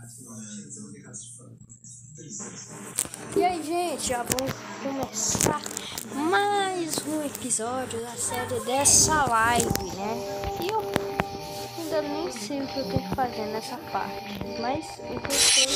E aí, gente, já vamos começar mais um episódio da série dessa live, né? E eu ainda nem sei o que eu tenho que fazer nessa parte, mas o que eu sei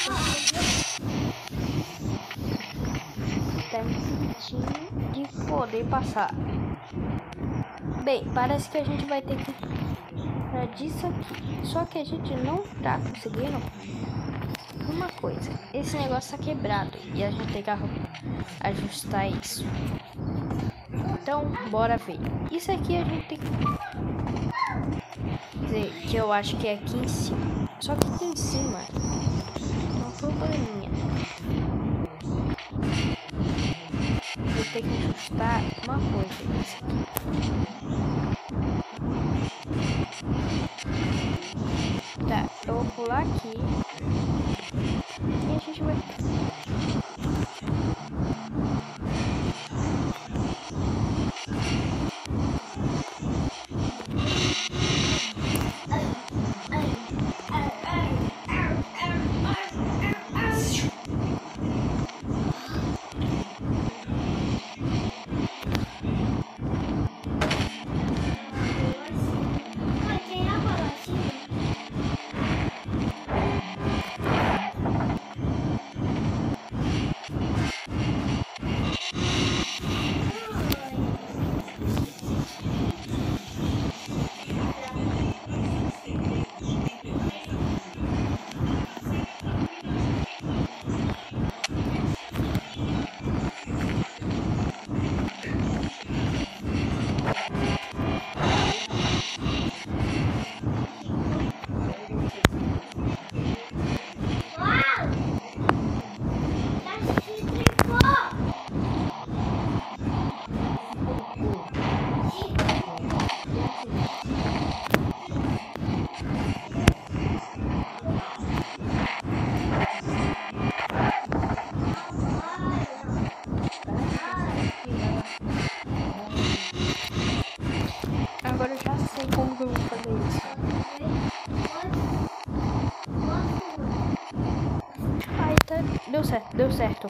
tá impedindo de poder passar. Bem, parece que a gente vai ter que disso aqui, só que a gente não tá conseguindo uma coisa. Esse negócio tá quebrado e a gente tem que ajustar isso. Então, bora ver. Isso aqui a gente tem que dizer que eu acho que é aqui em cima. Só que aqui em cima é um probleminha. Eu tenho que ajustar uma coisa. Isso aqui. Tá, eu vou pular aqui. E a gente vai... Agora eu já sei como que eu vou fazer isso. Aí tá, deu certo, deu certo.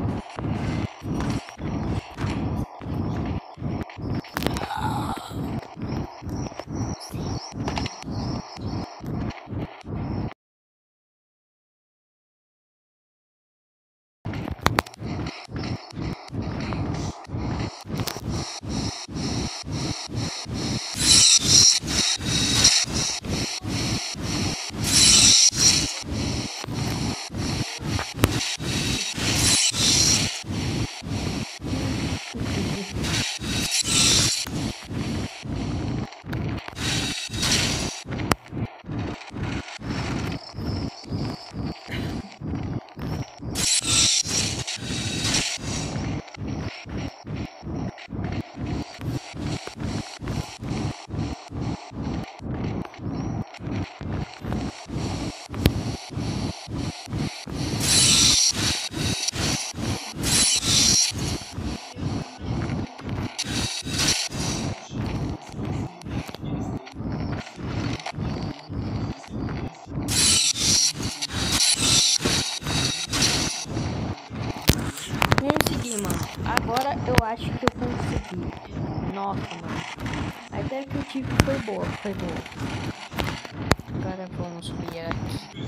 Agora eu acho que eu consegui. Nossa, mano. A ideia que eu tive foi boa, Agora vamos subir aqui.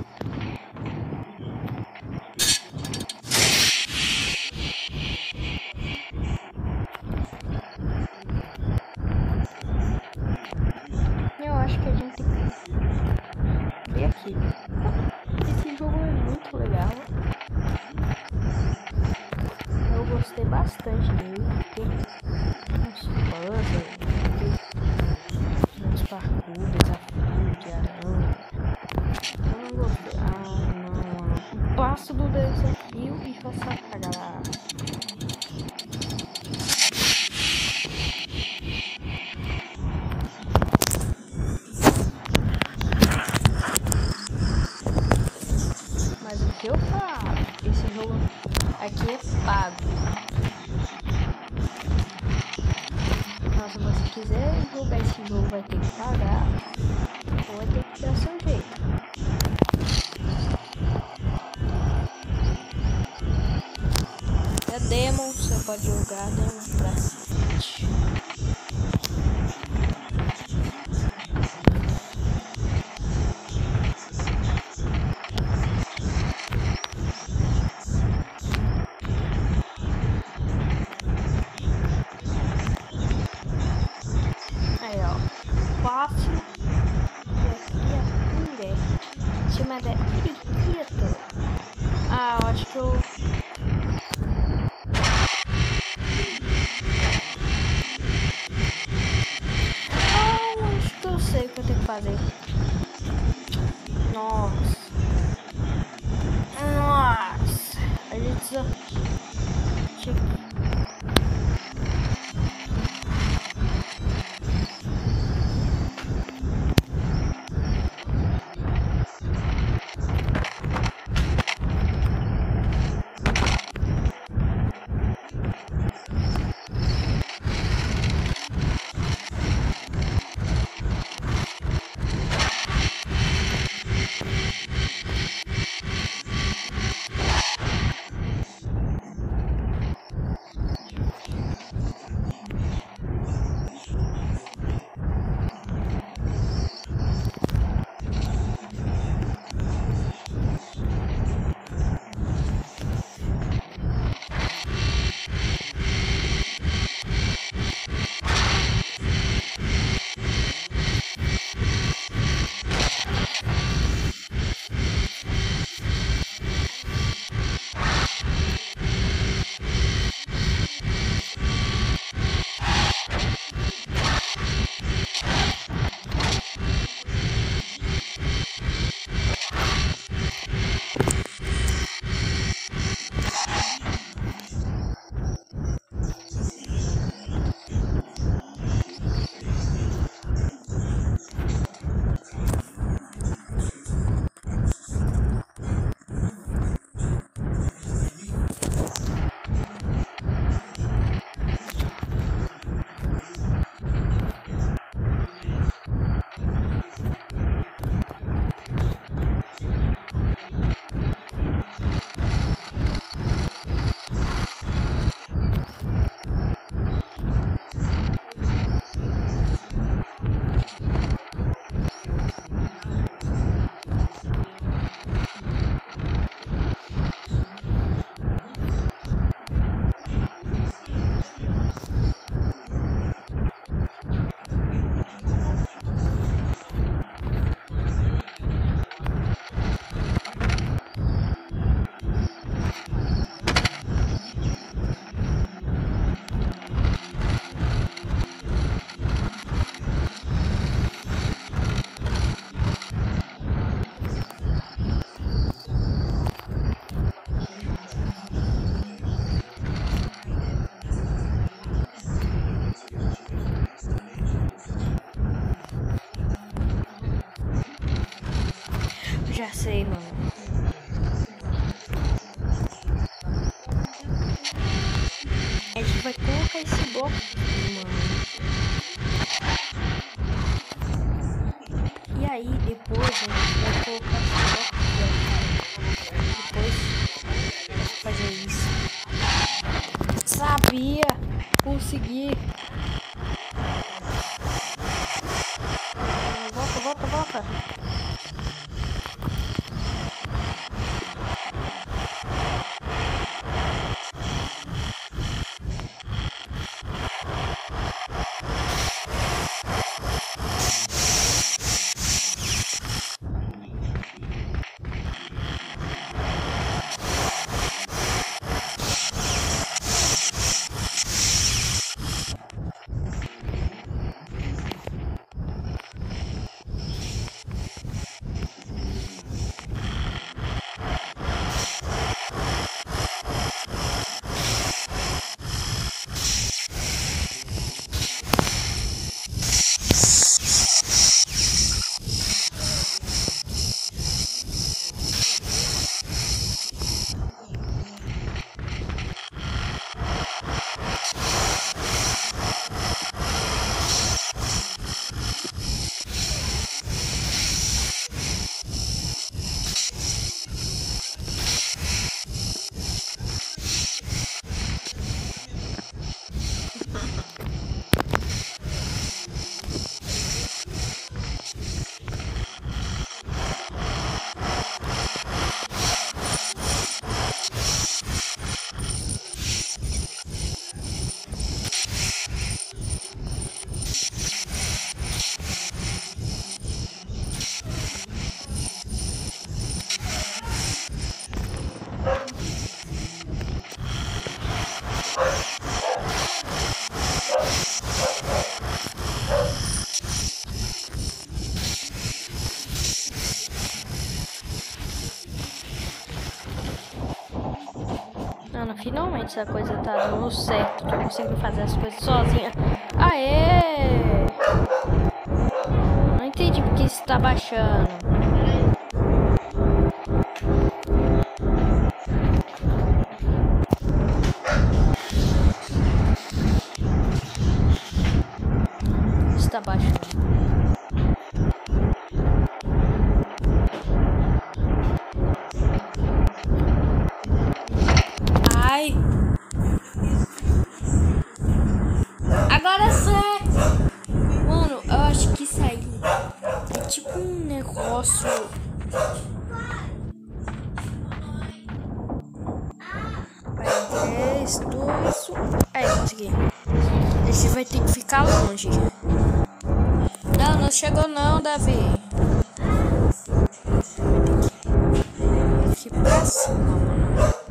Eu acho que a gente tem que ver aqui. Esse jogo é muito legal. Eu gostei bastante dele. Tem uns puzzles, uns parkour, desafio de aranha. Eu não gostei. Não. Passo do desafio e faço a galera. Mas o que eu falo? Esse jogo aqui é pago. Então, se você quiser jogar esse jogo, vai ter que pagar ou vai ter que dar seu jeito. Demon, você pode jogar Demon pra frente. Aí, ó. Fácil. E aqui é ninguém. Em cima da Iquito. Ah, eu acho que eu... acho que eu sei o que eu tenho que fazer. Nossa. Nossa. A gente precisa... Já sei, mano. A gente vai colocar esse bloco aqui, mano. E aí, depois a gente vai colocar esse bloco aqui. Depois fazer isso. Sabia! Consegui! Volta! Mano, finalmente essa coisa tá dando certo. Tô conseguindo fazer as coisas sozinha. Aê! Não entendi porque isso tá baixando. Isso tá baixando. Ai! Agora sim! Mano, eu acho que isso aí é tipo um negócio. Vai, 3, 2, 1. Aí, consegui. A gente vai ter que ficar longe. Não, não chegou não, Davi. Vai ter que ir pra cima, mano.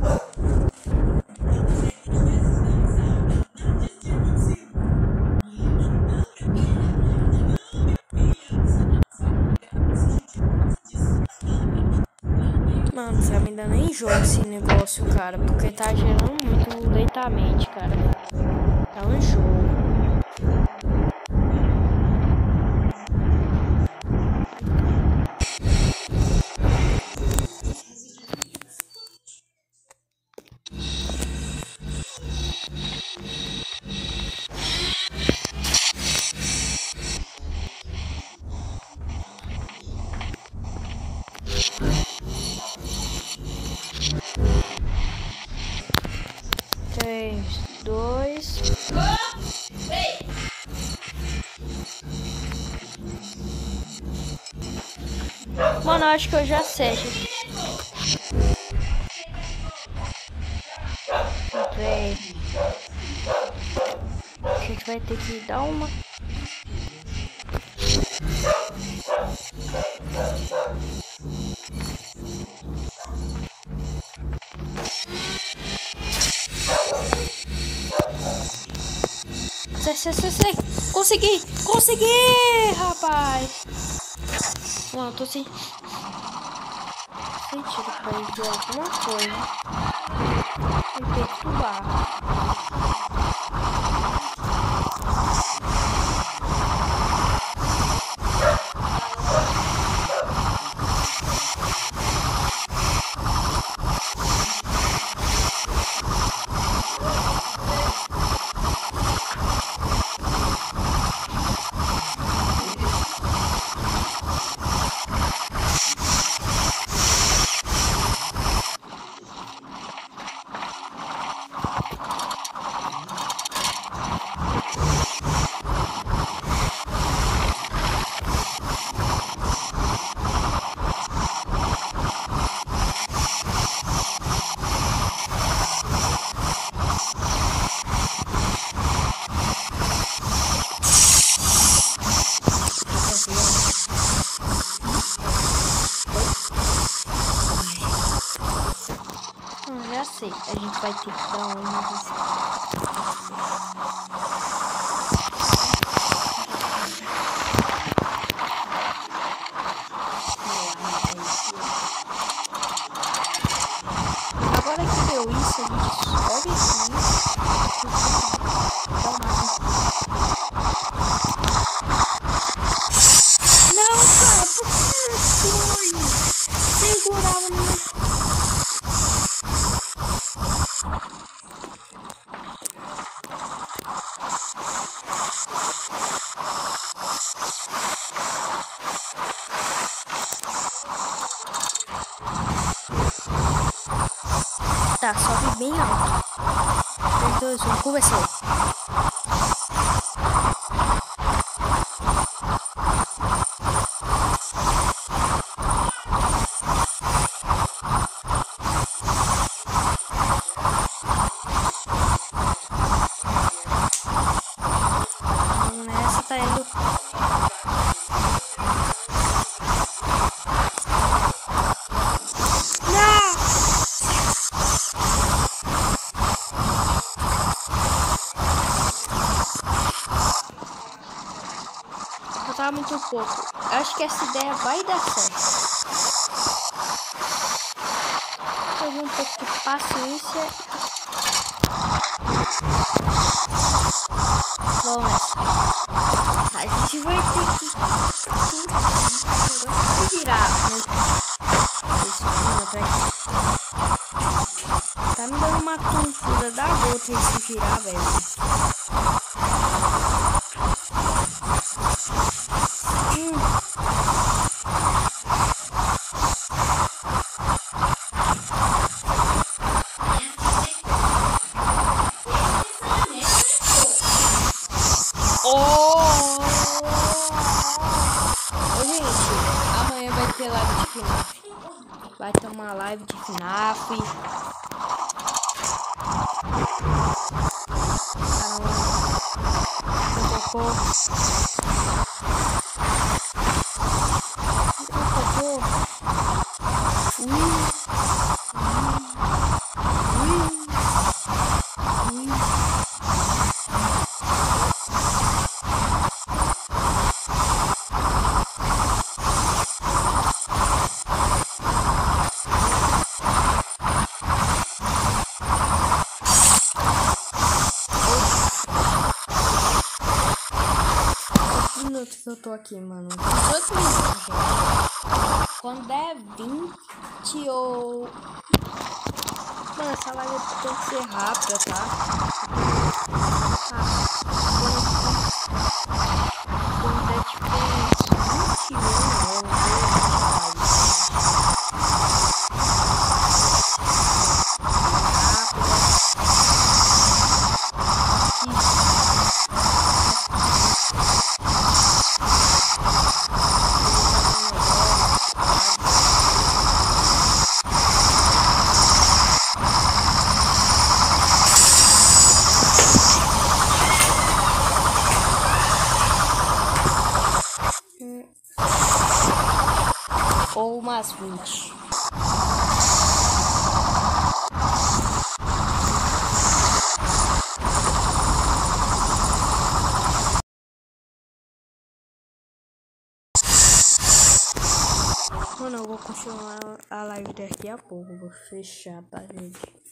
Mano, tá me dando enjoo esse negócio, cara. Porque tá gerando muito lentamente, cara. Tá um enjoo. Três, 2. Mano, eu acho que eu já sei. Entrei. A gente vai ter que dar uma. Sei. Consegui, rapaz. Mano, tô sentindo pra ir de alguma coisa. Me perturbar. Já sei, a gente vai ter que dar uma. Agora que deu isso, a gente sobe aqui. Não, cara, por que foi? Segurava no. Tá, sobe bem alto. 3, 2, 1, começou. Nessa tá indo. Faltava muito pouco. Eu acho que essa ideia vai dar certo. Fazer um pouco de paciência. Vamos nessa. A gente vai ter que virar, né? Tá me dando uma tontura da gota esse girar, velho. Gente, amanhã vai ter live de FNAF. Vai ter uma live de FNAF. Caramba. Cocô. Minutos que eu tô aqui, mano. 18 minutos, gente. Quando é 20 ou... Mano, essa live tem que ser rápida, tá? Quando é tipo 21 ou umas 20. Mano, eu vou continuar a live daqui a pouco. Vou fechar, tá, gente?